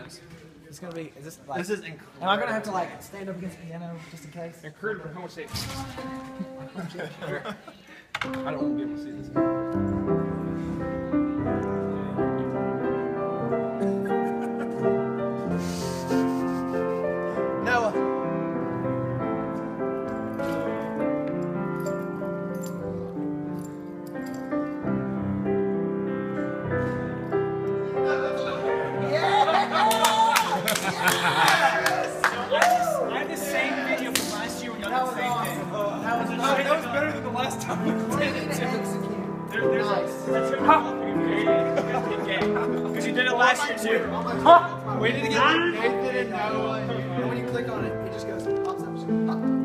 nice. It's gonna be. Is this like? This is incredible. Am I gonna have to like stand up against the piano just in case? Incredible. How much safe? I don't want to be able to see this. Noah. I had the same video from last year when you done the same thing. That was better than the last time we did it. There's nice. a trip because you did it last year too. Waiting to get Nathan and Noah. And when you click on it, it just goes pops up.